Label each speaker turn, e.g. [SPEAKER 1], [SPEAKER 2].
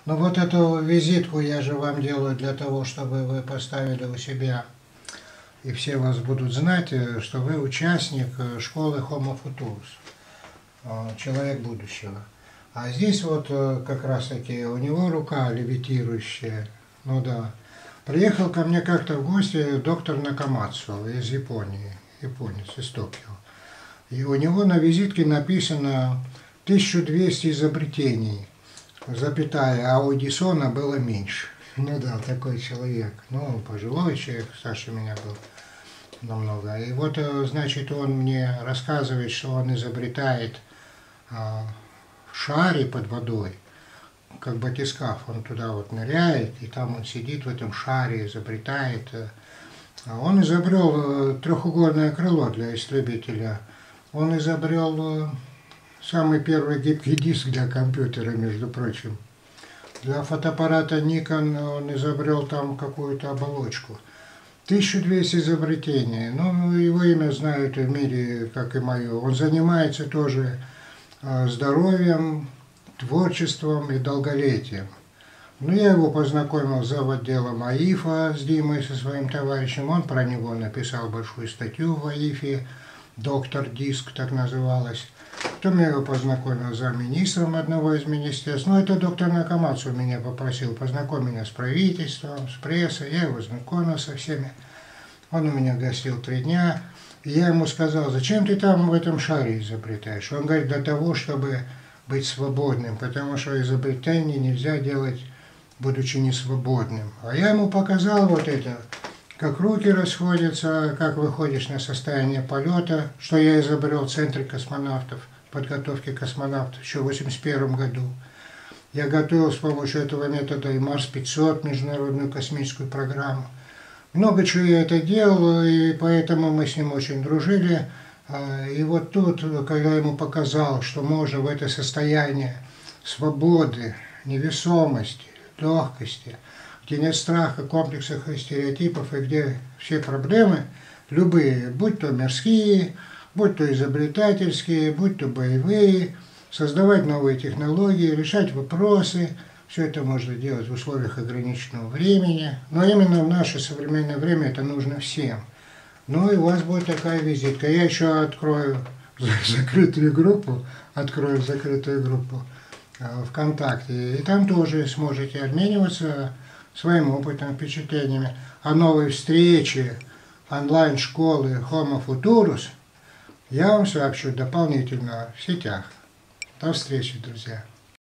[SPEAKER 1] Ну вот эту визитку я же вам делаю для того, чтобы вы поставили у себя, и все вас будут знать, что вы участник школы Homo Futurus, человек будущего. А здесь вот как раз таки у него рука левитирующая, ну да. Приехал ко мне как-то в гости доктор Накамацу из Японии, японец из Токио. И у него на визитке написано 1200 изобретений, запятая, а у Эдисона было меньше. Ну да, такой человек. Ну, пожилой человек, старше меня был намного. И вот, значит, он мне рассказывает, что он изобретает в шаре под водой, как батискаф, он туда вот ныряет, и там он сидит в этом шаре, изобретает. Он изобрел трехугольное крыло для истребителя. Он изобрел самый первый гибкий диск для компьютера, между прочим. Для фотоаппарата Nikon он изобрел там какую-то оболочку. 1200 изобретений. Ну, его имя знают в мире, как и мое. Он занимается тоже здоровьем, творчеством и долголетием. Ну, я его познакомил с заводделом АИФа, с Димой, со своим товарищем. Он про него написал большую статью в АИФе, «Доктор Диск» так называлась. Потом я его познакомил с замминистром одного из министерств. Ну, это доктор Накамацу меня попросил познакомить меня с правительством, с прессой. Я его знакомил со всеми. Он у меня гостил 3 дня. И я ему сказал: зачем ты там в этом шаре изобретаешь? Он говорит: для того, чтобы быть свободным, потому что изобретение нельзя делать, будучи несвободным. А я ему показал вот это, как руки расходятся, как выходишь на состояние полета, что я изобрел в Центре космонавтов, подготовки космонавтов еще в 1981 году. Я готовил с помощью этого метода и Марс-500, международную космическую программу. Много чего я это делал, и поэтому мы с ним очень дружили. И вот тут, когда я ему показал, что можно в это состояние свободы, невесомости, легкости, где нет страха, комплексов и стереотипов, и где все проблемы, любые, будь то мирские, будь то изобретательские, будь то боевые, создавать новые технологии, решать вопросы, все это можно делать в условиях ограниченного времени, но именно в наше современное время это нужно всем. Ну и у вас будет такая визитка. Я еще открою закрытую группу ВКонтакте, и там тоже сможете обмениваться своим опытом, впечатлениями. О новой встрече онлайн-школы Homo Futurus я вам сообщу дополнительно в сетях. До встречи, друзья!